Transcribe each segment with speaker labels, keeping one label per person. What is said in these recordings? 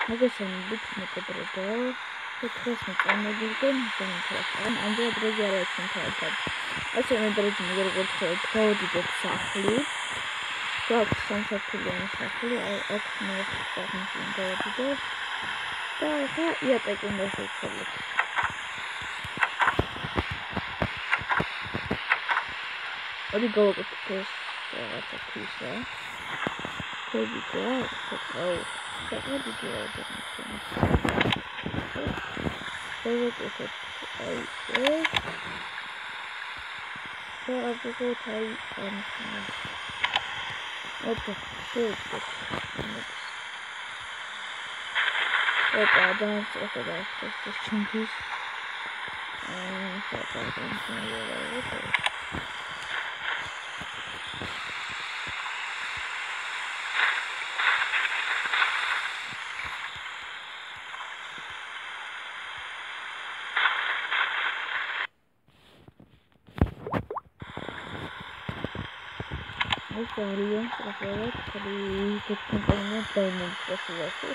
Speaker 1: მოგესალმებით მეგობრებო. დღეს მეწარმოგვიდგენ ინფორმაციას. ამჟამად როდი არ აქვს ინფორმაცია. ასე მედრეჯი როგორც გავდიდეთ სახლი. გვაქვს სამსართულიანი სახლი, აქ მეოთხე გავდიდეთ. და ახლა იატაკი უნდა შევცვალოთ. ორი გავაკეთოთ ეს რაღაცა ქვისა. ქვებია, საკმაოდ დიდი რაოდენობით. გავაკეთოთ აი ეს. და ავიღოთ აი ამას. ოპა, შევწეთ. ოპა, დაასწრაფა ეს ჩუნთის. ეს არიან სწრაფად ხრი კომპანია დაიმონსტრაციაზე.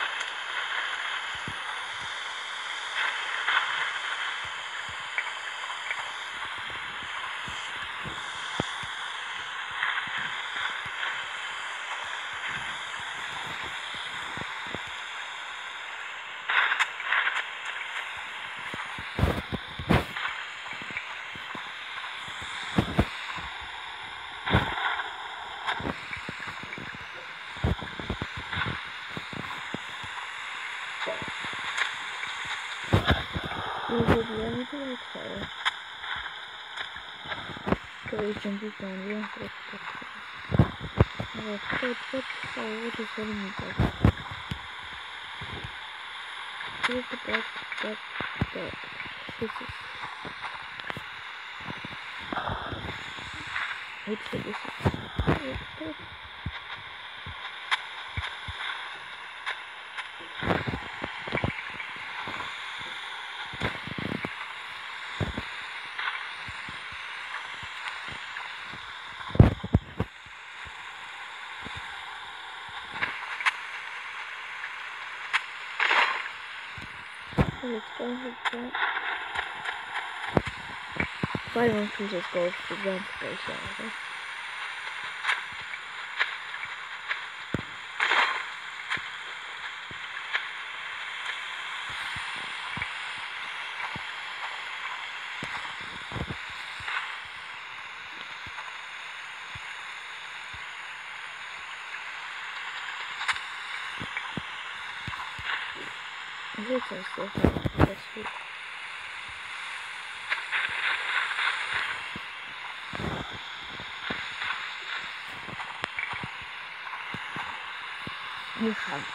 Speaker 1: Why don't we just go to the station? This is so sweet. You have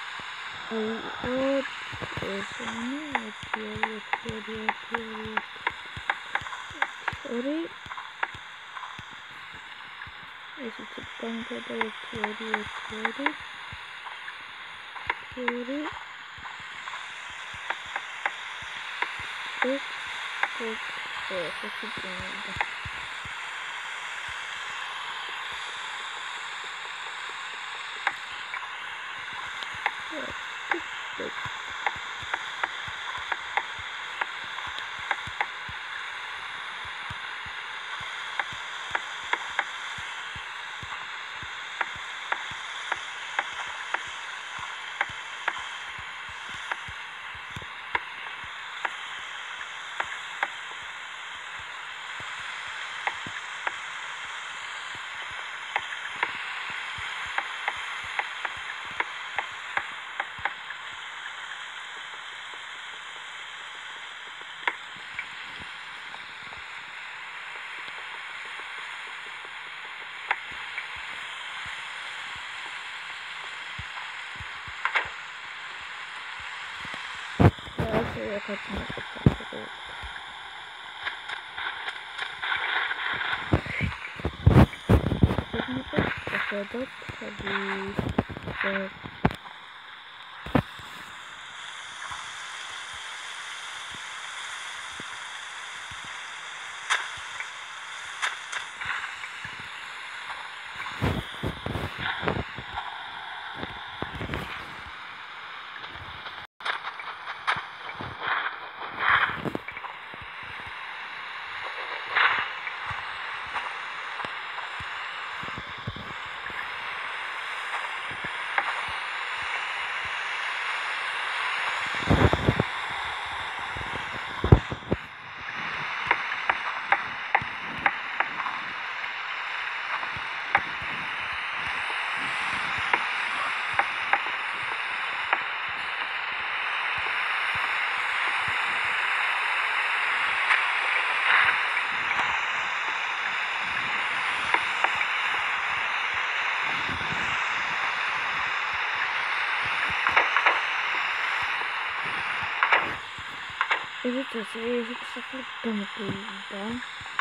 Speaker 1: Życzę sobie, że przyszedł do domu Kejda.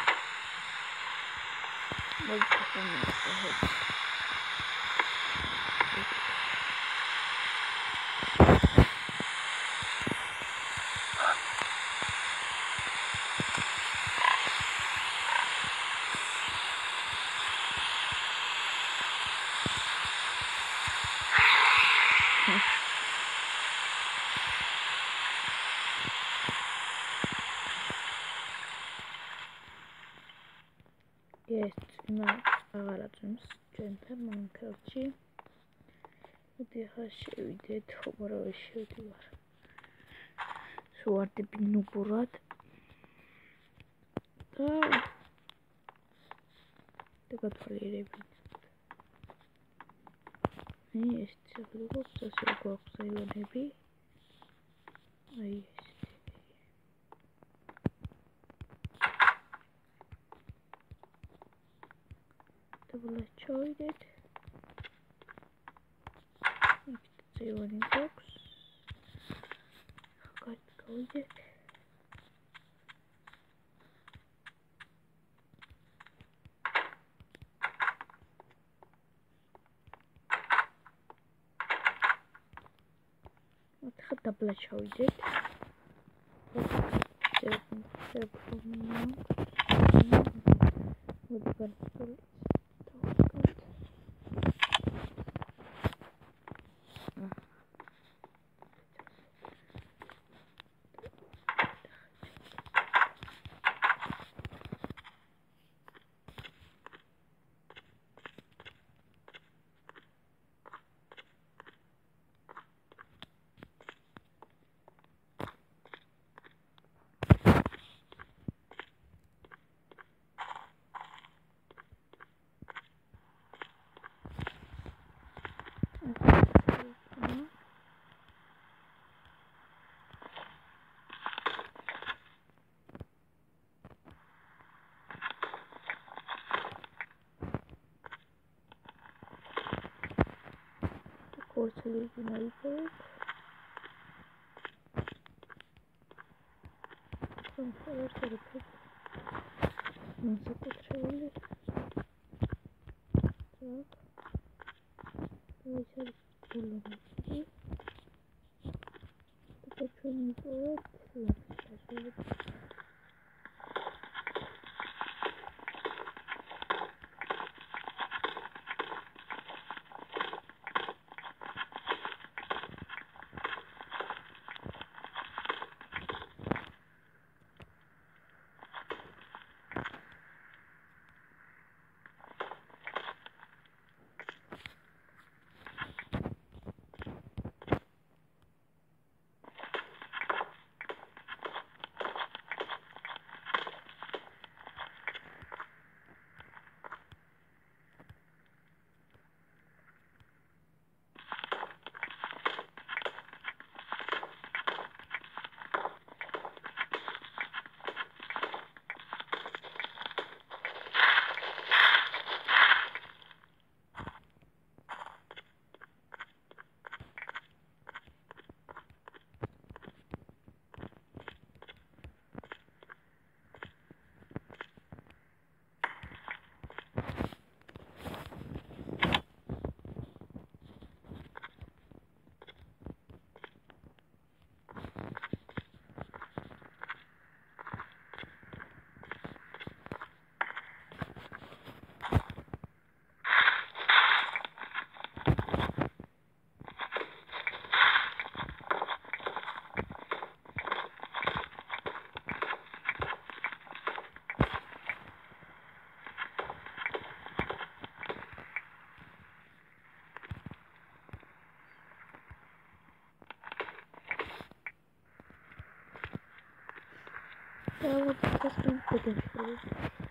Speaker 1: Bo to nie jest jest na araczym sprzętem Minecrafcie. وديها وديت خبر وشوتي ور صورت بالنبورات تقعد حليلي بين هي استغلق تسيقوق سيون هبي أي تبلا تشويدت سيون بوكس قد كويدت وتخطى بلا تشويدت Quarterly United from first to the pit. Non so che trailer. Так. Dove c'è il pollo qui? Tutto ciò mi vuole. Ja, wat is dat voor een